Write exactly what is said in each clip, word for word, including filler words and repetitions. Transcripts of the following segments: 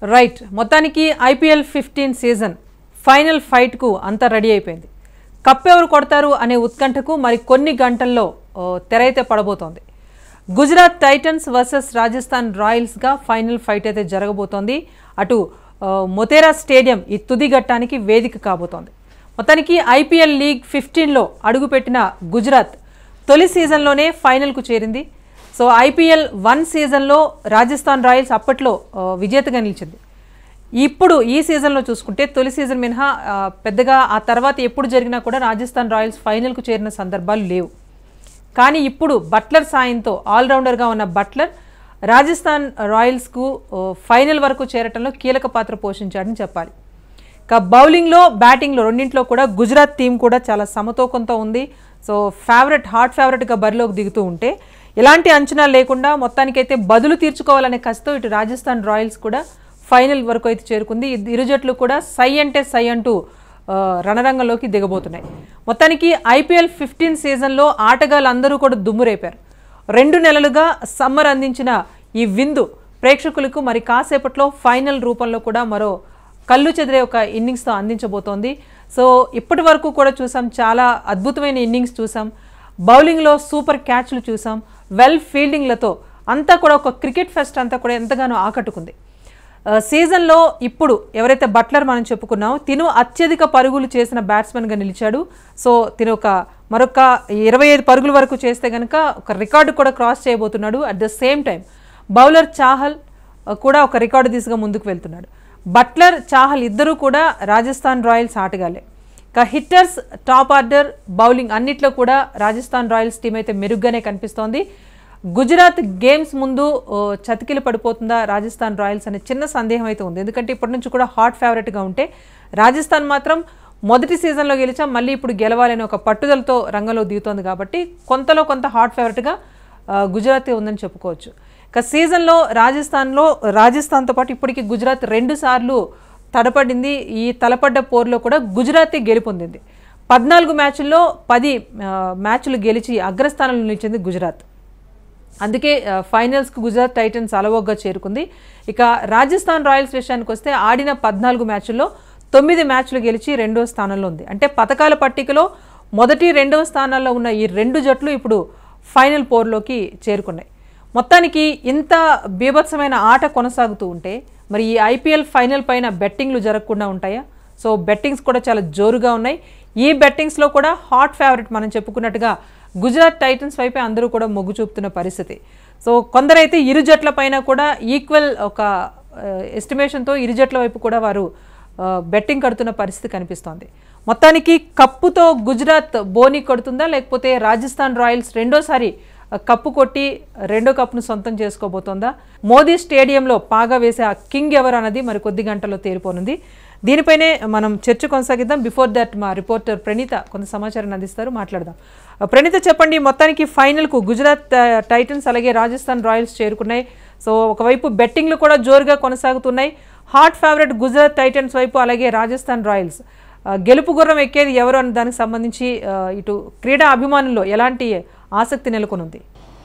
Right మొత్తానికి IPL fifteen season final ఫైట్కు అంతా రెడీ అయిపోయింది. కప్ ఎవరు కొడతారు అనే ఉత్కంఠకు మరి కొన్ని గంటల్లో తెరైతే పడబోతోంది. గుజరాత్ టైటన్స్ వర్సెస్ రాజస్థాన్ రాయల్స్గా ఫైనల్ ఫైట్ అయితే జరగబోతోంది. అటు మొతేరా స్టేడియం ఈ తుది ఘట్టానికి వేదిక కాబోతోంది. మొత్తానికి ఐపీఎల్ లీగ్ ఫిఫ్టీన్లో అడుగుపెట్టిన గుజరాత్ తొలి సీజన్లోనే ఫైనల్కు చేరింది. సో ఐపీఎల్ వన్ సీజన్లో రాజస్థాన్ రాయల్స్ అప్పట్లో విజేతగా నిలిచింది. ఇప్పుడు ఈ సీజన్లో చూసుకుంటే తొలి సీజన్ మినహా పెద్దగా ఆ తర్వాత ఎప్పుడు జరిగినా కూడా రాజస్థాన్ రాయల్స్ ఫైనల్కు చేరిన సందర్భాలు లేవు. కానీ ఇప్పుడు బట్లర్ సాయంతో ఆల్రౌండర్గా ఉన్న బట్లర్ రాజస్థాన్ రాయల్స్కు ఫైనల్ వరకు చేరటంలో కీలక పాత్ర పోషించాడని చెప్పాలి. ఇక బౌలింగ్లో బ్యాటింగ్లో రెండింటిలో కూడా గుజరాత్ టీం కూడా చాలా సమతూకంతో ఉంది. సో ఫేవరెట్ హాట్ ఫేవరెట్గా బరిలోకి దిగుతూ ఉంటే ఎలాంటి అంచనాలు లేకుండా మొత్తానికైతే బదులు తీర్చుకోవాలనే కసితో ఇటు రాజస్థాన్ రాయల్స్ కూడా ఫైనల్ వరకు అయితే చేరుకుంది. ఇరు జట్లు కూడా సై అంటే సై అంటూ రణరంగంలోకి దిగబోతున్నాయి. మొత్తానికి ఐపీఎల్ ఫిఫ్టీన్ సీజన్లో ఆటగాళ్ళందరూ కూడా దుమ్మురేపారు. రెండు నెలలుగా సమ్మర్ అందించిన ఈ విందు ప్రేక్షకులకు మరి కాసేపట్లో ఫైనల్ రూపంలో కూడా మరో కళ్ళు చెదిరే ఒక ఇన్నింగ్స్తో అందించబోతోంది. సో ఇప్పటి వరకు కూడా చూసాం, చాలా అద్భుతమైన ఇన్నింగ్స్ చూసాం. బౌలింగ్లో సూపర్ క్యాచ్లు చూసాం. వెల్ ఫీల్డింగ్లతో అంతా కూడా ఒక క్రికెట్ ఫెస్ట్ అంతా కూడా ఎంతగానో ఆకట్టుకుంది. సీజన్లో ఇప్పుడు ఎవరైతే బట్లర్ మనం చెప్పుకున్నామో తిను అత్యధిక పరుగులు చేసిన బ్యాట్స్మెన్గా నిలిచాడు. సో తిను ఒక మరొక ఇరవై ఐదు పరుగుల వరకు చేస్తే కనుక ఒక రికార్డు కూడా క్రాస్ చేయబోతున్నాడు. At the same time bowler Chahal కూడా ఒక రికార్డు దిశగా ముందుకు వెళ్తున్నాడు. బట్లర్ చాహల్ ఇద్దరూ కూడా రాజస్థాన్ రాయల్స్ ఆటగాళ్లే. ఇక హిట్టర్స్, టాప్ ఆర్డర్, బౌలింగ్ అన్నిట్లో కూడా రాజస్థాన్ రాయల్స్ టీం అయితే మెరుగ్గానే కనిపిస్తోంది. గుజరాత్ గేమ్స్ ముందు చతికిలు పడిపోతుందా రాజస్థాన్ రాయల్స్ అనే చిన్న సందేహం అయితే ఉంది. ఎందుకంటే ఇప్పటి నుంచి కూడా హాట్ ఫేవరెట్గా ఉంటే రాజస్థాన్ మాత్రం మొదటి సీజన్లో గెలిచాం, మళ్ళీ ఇప్పుడు గెలవాలనే ఒక పట్టుదలతో రంగంలో దిగుతోంది. కాబట్టి కొంతలో కొంత హాట్ ఫేవరెట్గా గుజరాత్ ఉందని చెప్పుకోవచ్చు. ఇక సీజన్లో రాజస్థాన్లో రాజస్థాన్తో పాటు ఇప్పటికీ గుజరాత్ రెండు సార్లు తడపడింది. ఈ తలపడ్డ పోరులో కూడా గుజరాతే గెలుపొందింది. పద్నాలుగు మ్యాచ్ల్లో పది మ్యాచ్లు గెలిచి అగ్రస్థానంలో నిలిచింది గుజరాత్. అందుకే ఫైనల్స్కి గుజరాత్ టైటన్స్ అలవోగ్గా చేరుకుంది. ఇక రాజస్థాన్ రాయల్స్ విషయానికి వస్తే ఆడిన పద్నాలుగు మ్యాచ్ల్లో తొమ్మిది మ్యాచ్లు గెలిచి రెండవ స్థానంలో ఉంది. అంటే పథకాల పట్టికలో మొదటి రెండవ స్థానాల్లో ఉన్న ఈ రెండు జట్లు ఇప్పుడు ఫైనల్ పోర్లోకి చేరుకున్నాయి. మొత్తానికి ఇంత బీభత్సమైన ఆట కొనసాగుతూ ఉంటే మరి ఈ ఐపీఎల్ ఫైనల్ పైన బెట్టింగ్లు జరగకుండా ఉంటాయా? సో బెట్టింగ్స్ కూడా చాలా జోరుగా ఉన్నాయి. ఈ బెట్టింగ్స్లో కూడా హాట్ ఫేవరెట్ మనం చెప్పుకున్నట్టుగా గుజరాత్ టైటన్స్ వైపే అందరూ కూడా మొగ్గు చూపుతున్న పరిస్థితి. సో కొందరైతే ఇరు జట్ల పైన కూడా ఈక్వల్ ఒక ఎస్టిమేషన్తో ఇరు జట్ల వైపు కూడా వారు బెట్టింగ్ కడుతున్న పరిస్థితి కనిపిస్తోంది. మొత్తానికి కప్పుతో గుజరాత్ బోని కొడుతుందా, లేకపోతే రాజస్థాన్ రాయల్స్ రెండోసారి కప్పు కొట్టి రెండో కప్పును సొంతం చేసుకోబోతోందా? మోదీ స్టేడియంలో పాగా వేసే ఆ కింగ్ ఎవరు అన్నది మరి కొద్ది గంటల్లో తేలిపోనుంది. దీనిపైనే మనం చర్చ కొనసాగిద్దాం. బిఫోర్ దట్ మా రిపోర్టర్ ప్రణీత కొంత సమాచారాన్ని అందిస్తారు, మాట్లాడదాం. ప్రణీత, చెప్పండి, మొత్తానికి ఫైనల్కు గుజరాత్ టైటన్స్ అలాగే రాజస్థాన్ రాయల్స్ చేరుకున్నాయి. సో ఒకవైపు బెట్టింగ్లు కూడా జోరుగా కొనసాగుతున్నాయి. హాట్ ఫేవరెట్ గుజరాత్ టైటన్స్ వైపు అలాగే రాజస్థాన్ రాయల్స్. గెలుపు గుర్రం ఎక్కేది ఎవరు అన్న దానికి సంబంధించి ఇటు క్రీడా అభిమానుల్లో ఎలాంటి ఆసక్తి నెలకొనుంది?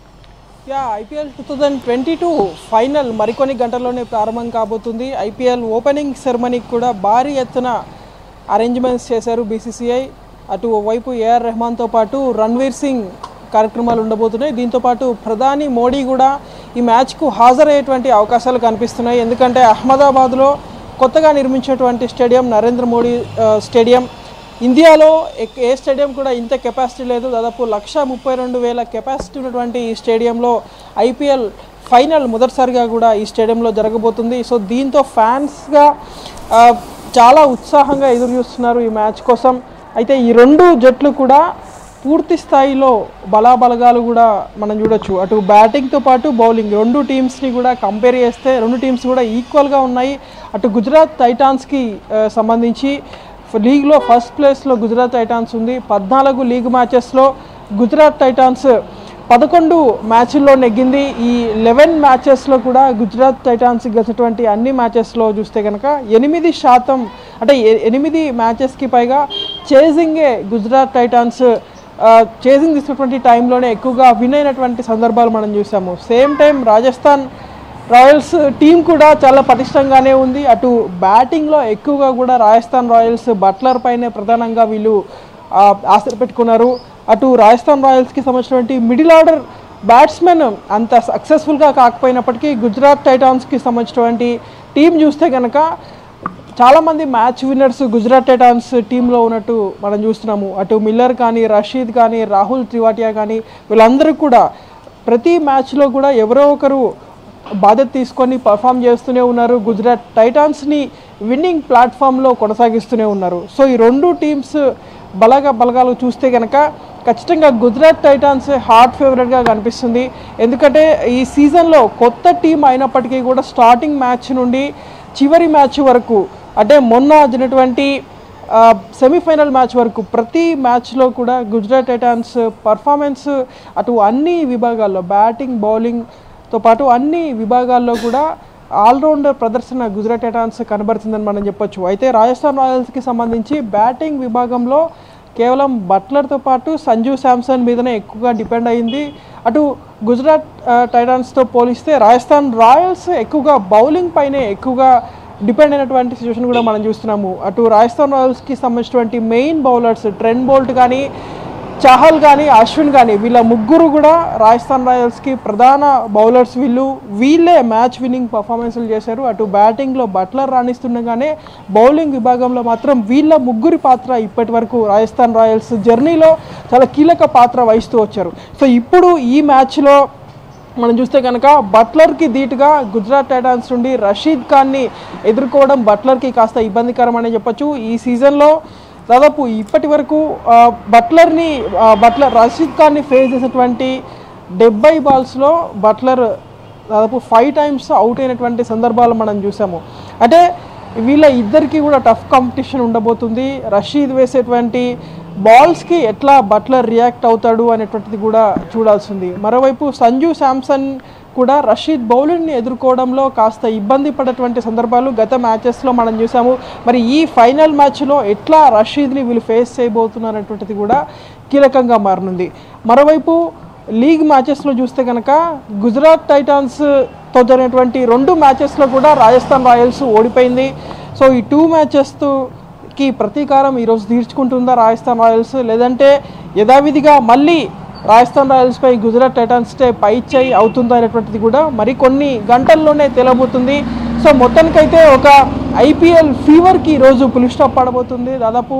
Yeah IPL two thousand twenty two final మరికొన్ని గంటల్లోనే ప్రారంభం కాబోతుంది. ఐపీఎల్ ఓపెనింగ్ సెరమనీకి కూడా భారీ ఎత్తున అరేంజ్మెంట్స్ చేశారు బీసీసీఐ. అటు వైపు ఏఆర్ రెహమాన్తో పాటు రణ్వీర్ సింగ్ కార్యక్రమాలు ఉండబోతున్నాయి. దీంతోపాటు ప్రధాని మోడీ కూడా ఈ మ్యాచ్కు హాజరయ్యేటువంటి అవకాశాలు కనిపిస్తున్నాయి. ఎందుకంటే అహ్మదాబాద్లో కొత్తగా నిర్మించినటువంటి స్టేడియం నరేంద్ర మోడీ స్టేడియం. ఇండియాలో ఏ స్టేడియం కూడా ఇంత కెపాసిటీ లేదు. దాదాపు లక్ష ముప్పై రెండు వేల కెపాసిటీ ఉన్నటువంటి ఈ స్టేడియంలో ఐపీఎల్ ఫైనల్ మొదటిసారిగా కూడా ఈ స్టేడియంలో జరగబోతుంది. సో దీంతో ఫ్యాన్స్గా చాలా ఉత్సాహంగా ఎదురు చూస్తున్నారు ఈ మ్యాచ్ కోసం. అయితే ఈ రెండు జట్లు కూడా పూర్తి స్థాయిలో బలాబలగాలు కూడా మనం చూడొచ్చు. అటు బ్యాటింగ్తో పాటు బౌలింగ్ రెండు టీమ్స్ని కూడా కంపేర్ చేస్తే రెండు టీమ్స్ కూడా ఈక్వల్గా ఉన్నాయి. అటు గుజరాత్ టైటాన్స్కి సంబంధించి లీగ్లో ఫస్ట్ ప్లేస్లో గుజరాత్ టైటాన్స్ ఉంది. పద్నాలుగు లీగ్ మ్యాచెస్లో గుజరాత్ టైటాన్స్ పదకొండు మ్యాచ్ల్లో నెగ్గింది. ఈ లెవెన్ మ్యాచెస్లో కూడా గుజరాత్ టైటాన్స్ గెలిచినటువంటి అన్ని మ్యాచెస్లో చూస్తే కనుక ఎనిమిది శాతం అంటే ఎనిమిది మ్యాచెస్కి పైగా చేజింగే గుజరాత్ టైటాన్స్ చేజింగ్ తీసుకున్నటువంటి టైంలోనే ఎక్కువగా విన్ అయినటువంటి సందర్భాలు మనం చూసాము. Same time Rajasthan Royals team కూడా చాలా పటిష్టంగానే ఉంది. అటు బ్యాటింగ్లో ఎక్కువగా కూడా రాజస్థాన్ రాయల్స్ బట్లర్ పైనే ప్రధానంగా వీళ్ళు ఆశలు పెట్టుకున్నారు. అటు రాజస్థాన్ రాయల్స్కి సంబంధించినటువంటి మిడిల్ ఆర్డర్ బ్యాట్స్మెన్ అంత సక్సెస్ఫుల్గా కాకపోయినప్పటికీ గుజరాత్ టైటాన్స్కి సంబంధించినటువంటి టీం చూస్తే కనుక చాలామంది మ్యాచ్ విన్నర్స్ గుజరాత్ టైటాన్స్ టీంలో ఉన్నట్టు మనం చూస్తున్నాము. అటు మిల్లర్ కానీ, రషీద్ కానీ, రాహుల్ త్రివాటియా కానీ వీళ్ళందరూ కూడా ప్రతి మ్యాచ్లో కూడా ఎవరో ఒకరు బాధ్యత తీసుకొని పర్ఫామ్ చేస్తూనే ఉన్నారు. గుజరాత్ టైటాన్స్ని విన్నింగ్ ప్లాట్ఫామ్లో కొనసాగిస్తూనే ఉన్నారు. సో ఈ రెండు టీమ్స్ బలగా బలగాలు చూస్తే కనుక ఖచ్చితంగా గుజరాత్ టైటాన్స్ హాట్ ఫేవరెట్గా కనిపిస్తుంది. ఎందుకంటే ఈ సీజన్లో కొత్త టీం అయినప్పటికీ కూడా స్టార్టింగ్ మ్యాచ్ నుండి చివరి మ్యాచ్ వరకు, అంటే మొన్న జరిగినటువంటి సెమీఫైనల్ మ్యాచ్ వరకు ప్రతి మ్యాచ్లో కూడా గుజరాత్ టైటాన్స్ పర్ఫార్మెన్స్ అటు అన్ని విభాగాల్లో బ్యాటింగ్ బౌలింగ్తో పాటు అన్ని విభాగాల్లో కూడా ఆల్రౌండర్ ప్రదర్శన గుజరాత్ టైటాన్స్ కనబడుతుందని మనం చెప్పొచ్చు. అయితే రాజస్థాన్ రాయల్స్కి సంబంధించి బ్యాటింగ్ విభాగంలో కేవలం బట్లర్తో పాటు సంజు శాంసన్ మీదనే ఎక్కువగా డిపెండ్ అయింది. అటు గుజరాత్ టైటాన్స్తో పోలిస్తే రాజస్థాన్ రాయల్స్ ఎక్కువగా బౌలింగ్ పైనే ఎక్కువగా డిపెండ్ అయినటువంటి సిచ్యువేషన్ కూడా మనం చూస్తున్నాము. అటు రాజస్థాన్ రాయల్స్కి సంబంధించినటువంటి మెయిన్ బౌలర్స్ ట్రెంట్ బోల్ట్ కానీ, చాహల్ కానీ, అశ్విన్ కానీ వీళ్ళ ముగ్గురు కూడా రాజస్థాన్ రాయల్స్కి ప్రధాన బౌలర్స్. వీళ్ళు వీళ్ళే మ్యాచ్ విన్నింగ్ పర్ఫార్మెన్స్లు చేశారు. అటు బ్యాటింగ్లో బట్లర్ రాణిస్తుండగానే బౌలింగ్ విభాగంలో మాత్రం వీళ్ళ ముగ్గురి పాత్ర ఇప్పటి వరకు రాజస్థాన్ రాయల్స్ జర్నీలో చాలా కీలక పాత్ర వహిస్తూ వచ్చారు. సో ఇప్పుడు ఈ మ్యాచ్లో మనం చూస్తే కనుక బట్లర్కి ధీటుగా గుజరాత్ టైటాన్స్ నుండి రషీద్ ఖాన్ని ఎదుర్కోవడం బట్లర్కి కాస్త ఇబ్బందికరమని చెప్పొచ్చు. ఈ సీజన్లో దాదాపు ఇప్పటి వరకు బట్లర్ని బట్లర్ రషీద్ ఖాన్ని ఫేస్ చేసినటువంటి డెబ్బై బాల్స్లో బట్లర్ దాదాపు ఫైవ్ టైమ్స్ అవుట్ అయినటువంటి సందర్భాలు మనం చూసాము. అంటే వీళ్ళ ఇద్దరికి కూడా టఫ్ కాంపిటీషన్ ఉండబోతుంది. రషీద్ వేసేటువంటి బాల్స్కి ఎట్లా బట్లర్ రియాక్ట్ అవుతాడు అనేటువంటిది కూడా చూడాల్సింది. మరోవైపు సంజు శాంసన్ కూడా రషీద్ బౌలింగ్ని ఎదుర్కోవడంలో కాస్త ఇబ్బంది పడేటువంటి సందర్భాలు గత మ్యాచెస్లో మనం చూసాము. మరి ఈ ఫైనల్ మ్యాచ్లో ఎట్లా రషీద్ని వీళ్ళు ఫేస్ చేయబోతున్నారు అనేటువంటిది కూడా కీలకంగా మారనుంది. మరోవైపు లీగ్ మ్యాచెస్లో చూస్తే కనుక గుజరాత్ టైటాన్స్తో జరిగినటువంటి రెండు మ్యాచెస్లో కూడా రాజస్థాన్ రాయల్స్ ఓడిపోయింది. సో ఈ టూ మ్యాచెస్కి ప్రతీకారం ఈరోజు తీర్చుకుంటుందా రాజస్థాన్ రాయల్స్, లేదంటే యథావిధిగా మళ్ళీ రాజస్థాన్ రాయల్స్పై గుజరాత్ టైటాన్స్ పై చేయి అవుతుందా అనేటువంటిది కూడా మరికొన్ని గంటల్లోనే తేలబోతుంది. సో మొత్తానికైతే ఒక ఐపీఎల్ ఫీవర్కి ఈరోజు పులి స్టాప్ పడబోతుంది. దాదాపు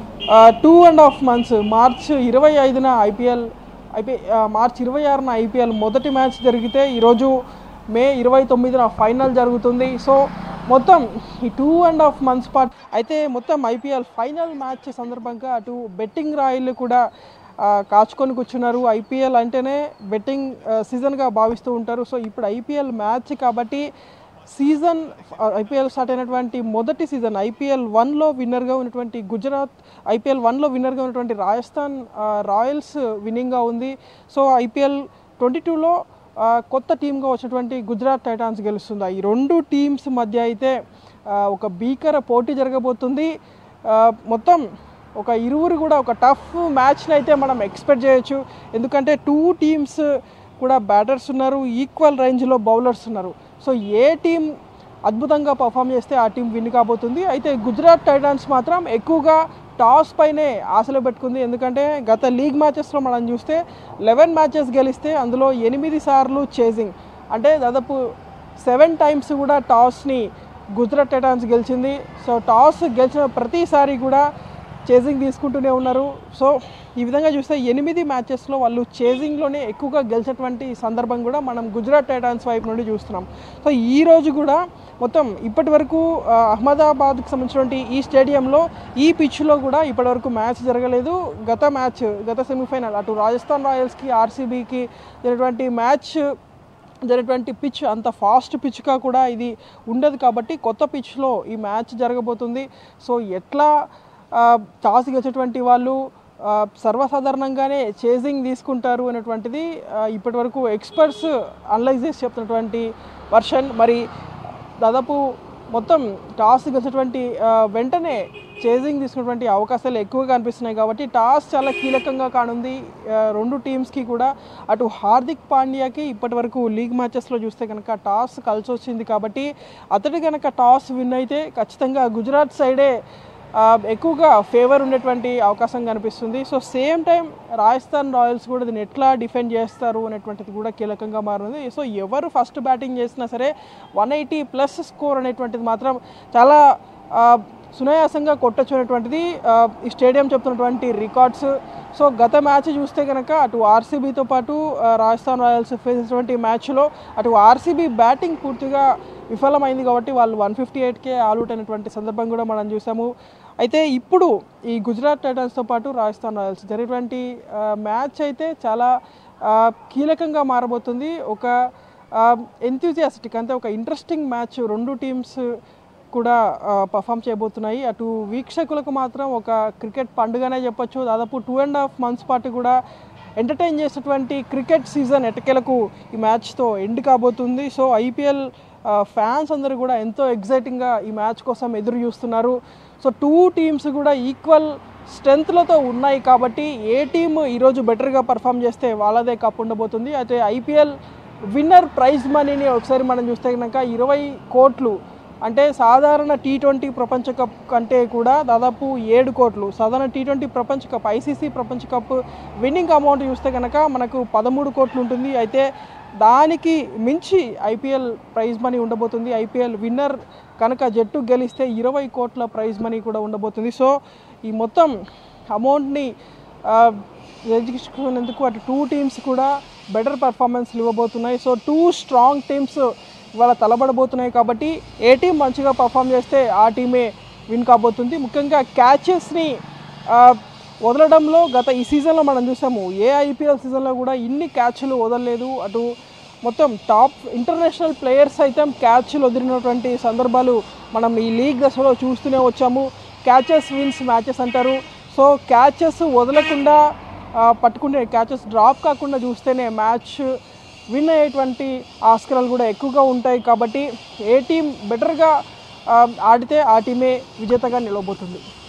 two and half months March ఇరవై ఐదున ఐపీఎల్ ఐపీ మార్చ్ ఇరవై ఆరున ఐపీఎల్ మొదటి మ్యాచ్ జరిగితే ఈరోజు మే ఇరవై తొమ్మిదిన ఫైనల్ జరుగుతుంది. సో మొత్తం ఈ టూ అండ్ హాఫ్ మంత్స్ పాటు అయితే మొత్తం ఐపీఎల్ ఫైనల్ మ్యాచ్ సందర్భంగా అటు బెట్టింగ్ రాయిలు కూడా కాచుకొని కూర్చున్నారు. ఐపీఎల్ అంటేనే బెట్టింగ్ సీజన్గా భావిస్తూ ఉంటారు. సో ఇప్పుడు ఐపీఎల్ మ్యాచ్ కాబట్టి సీజన్ ఐపీఎల్ స్టార్ట్ అయినటువంటి మొదటి సీజన్ ఐపీఎల్ వన్లో విన్నర్గా ఉన్నటువంటి గుజరాత్, ఐపీఎల్ వన్లో విన్నర్గా ఉన్నటువంటి రాజస్థాన్ రాయల్స్ విన్నింగ్గా ఉంది. సో ఐపీఎల్ ట్వంటీ టూలో కొత్త టీమ్గా వచ్చినటువంటి గుజరాత్ టైటాన్స్ గెలుస్తుంది. ఈ రెండు టీమ్స్ మధ్య అయితే ఒక భీకర పోటీ జరగబోతుంది. మొత్తం ఒక ఇరువురు కూడా ఒక టఫ్ మ్యాచ్ని అయితే మనం ఎక్స్పెక్ట్ చేయొచ్చు. ఎందుకంటే టూ టీమ్స్ కూడా బ్యాటర్స్ ఉన్నారు, ఈక్వల్ రేంజ్లో బౌలర్స్ ఉన్నారు. సో ఏ టీం అద్భుతంగా పర్ఫామ్ చేస్తే ఆ టీం విన్ కాబోతుంది. అయితే గుజరాత్ టైటాన్స్ మాత్రం ఎక్కువగా టాస్ పైనే ఆశలు పెట్టుకుంది. ఎందుకంటే గత లీగ్ మ్యాచెస్లో మనం చూస్తే లెవెన్ మ్యాచెస్ గెలిస్తే అందులో ఎనిమిది సార్లు చేజింగ్, అంటే దాదాపు సెవెన్ టైమ్స్ కూడా టాస్ని గుజరాత్ టైటాన్స్ గెలిచింది. సో టాస్ గెలిచిన ప్రతిసారి కూడా చేజింగ్ తీసుకుంటూనే ఉన్నారు. సో ఈ విధంగా చూస్తే ఎనిమిది మ్యాచెస్లో వాళ్ళు చేజింగ్లోనే ఎక్కువగా గెలిచినటువంటి సందర్భం కూడా మనం గుజరాత్ టైటాన్స్ వైపు నుండి చూస్తున్నాం. సో ఈరోజు కూడా మొత్తం ఇప్పటి వరకు అహ్మదాబాద్కి సంబంధించినటువంటి ఈ స్టేడియంలో ఈ పిచ్లో కూడా ఇప్పటి వరకు మ్యాచ్ జరగలేదు. గత మ్యాచ్ గత సెమీఫైనల్ అటు రాజస్థాన్ రాయల్స్కి ఆర్సీబీకి జరిగినటువంటి మ్యాచ్ జరిగినటువంటి పిచ్ అంత ఫాస్ట్ పిచ్గా కూడా ఇది ఉండదు కాబట్టి కొత్త పిచ్లో ఈ మ్యాచ్ జరగబోతుంది. సో ఎట్లా టాస్ గెలిచేటువంటి వాళ్ళు సర్వసాధారణంగానే చేజింగ్ తీసుకుంటారు అనేటువంటిది ఇప్పటి వరకు ఎక్స్పర్ట్స్ అనలైజ్ చేసి చెప్తున్నటువంటి వర్షన్. మరి దాదాపు మొత్తం టాస్ గెలిచేటువంటి వెంటనే చేజింగ్ తీసుకున్నటువంటి అవకాశాలు ఎక్కువగా కనిపిస్తున్నాయి కాబట్టి టాస్ చాలా కీలకంగా కానుంది రెండు టీమ్స్కి కూడా. అటు హార్దిక్ పాండ్యాకి ఇప్పటి వరకు లీగ్ మ్యాచెస్లో చూస్తే కనుక టాస్ కలిసి వచ్చింది కాబట్టి అతడు కనుక టాస్ విన్ అయితే ఖచ్చితంగా గుజరాత్ సైడే ఎక్కువగా ఫేవర్ ఉండేటువంటి అవకాశం కనిపిస్తుంది. So same time Rajasthan Royals కూడా దీన్ని ఎట్లా డిఫెండ్ చేస్తారు అనేటువంటిది కూడా కీలకంగా మారింది. సో ఎవరు ఫస్ట్ బ్యాటింగ్ చేసినా సరే వన్ ఎయిటీ ప్లస్ స్కోర్ అనేటువంటిది మాత్రం చాలా సునాయాసంగా కొట్టొచ్చు అనేటువంటిది ఈ స్టేడియం చెప్తున్నటువంటి రికార్డ్స్. సో గత మ్యాచ్ చూస్తే కనుక అటు ఆర్సీబీతో పాటు రాజస్థాన్ రాయల్స్ ఫేస్ చేసినటువంటి మ్యాచ్లో అటు ఆర్సీబీ బ్యాటింగ్ పూర్తిగా విఫలమైంది కాబట్టి వాళ్ళు వన్ ఫిఫ్టీ ఎయిట్కే ఆల్అౌట్ అయినటువంటి సందర్భం కూడా మనం చూసాము. అయితే ఇప్పుడు ఈ గుజరాత్ టైటన్స్తో పాటు రాజస్థాన్ రాయల్స్ జరిగినటువంటి మ్యాచ్ అయితే చాలా కీలకంగా మారబోతుంది. ఒక ఎంతూజియాస్టిక్ అంటే ఒక ఇంట్రెస్టింగ్ మ్యాచ్ రెండు టీమ్స్ కూడా పర్ఫామ్ చేయబోతున్నాయి. అటు వీక్షకులకు మాత్రం ఒక క్రికెట్ పండుగనే చెప్పొచ్చు. దాదాపు టూ అండ్ హాఫ్ మంత్స్ పాటు కూడా ఎంటర్టైన్ చేసేటువంటి క్రికెట్ సీజన్ ఎట్టకేలకు ఈ మ్యాచ్తో ఎండ్ కాబోతుంది. సో ఐపీఎల్ ఫ్యాన్స్ అందరూ కూడా ఎంతో ఎగ్జైటింగ్గా ఈ మ్యాచ్ కోసం ఎదురు చూస్తున్నారు. సో టూ టీమ్స్ కూడా ఈక్వల్ స్ట్రెంత్లతో ఉన్నాయి కాబట్టి ఏ టీమ్ ఈరోజు బెటర్గా పర్ఫామ్ చేస్తే వాళ్ళదే కప్ ఉండబోతుంది. అయితే ఐపీఎల్ విన్నర్ ప్రైజ్ మనీని ఒకసారి మనం చూస్తే కనుక ఇరవై కోట్లు అంటే సాధారణ టీ ట్వంటీ ప్రపంచ కప్ కంటే కూడా దాదాపు ఏడు కోట్లు. సాధారణ టీ ట్వంటీ ప్రపంచ కప్ ఐసీసీ ప్రపంచ కప్ విన్నింగ్ అమౌంట్ చూస్తే కనుక మనకు పదమూడు కోట్లు ఉంటుంది. అయితే దానికి మించి ఐపీఎల్ ప్రైజ్ మనీ ఉండబోతుంది. ఐపీఎల్ విన్నర్ కనుక జట్టు గెలిస్తే ఇరవై కోట్ల ప్రైజ్ మనీ కూడా ఉండబోతుంది. సో ఈ మొత్తం అమౌంట్ని గెలుచుకునేందుకు అటు టూ టీమ్స్ కూడా బెటర్ పర్ఫార్మెన్స్ ఇవ్వబోతున్నాయి. సో టూ స్ట్రాంగ్ టీమ్స్ ఇవాళ తలబడబోతున్నాయి కాబట్టి ఏ టీం మంచిగా పర్ఫామ్ చేస్తే ఆ టీమే విన్ కాబోతుంది. ముఖ్యంగా క్యాచెస్ని వదలడంలో గత ఈ సీజన్లో మనం చూసాము. ఏ ఐపీఎల్ సీజన్లో కూడా ఇన్ని క్యాచ్లు వదలలేదు. అటు మొత్తం టాప్ ఇంటర్నేషనల్ ప్లేయర్స్ అయితే క్యాచ్లు వదిలినటువంటి సందర్భాలు మనం ఈ లీగ్ దశలో చూస్తూనే వచ్చాము. క్యాచెస్ విన్స్ మ్యాచెస్ అంటారు. సో క్యాచెస్ వదలకుండా పట్టుకుంటే క్యాచెస్ డ్రాప్ కాకుండా చూస్తేనే మ్యాచ్ విన్ అయ్యేటువంటి ఆస్కారాలు కూడా ఎక్కువగా ఉంటాయి కాబట్టి ఏ టీం బెటర్గా ఆడితే ఆ టీమే విజేతగా నిలవబోతుంది.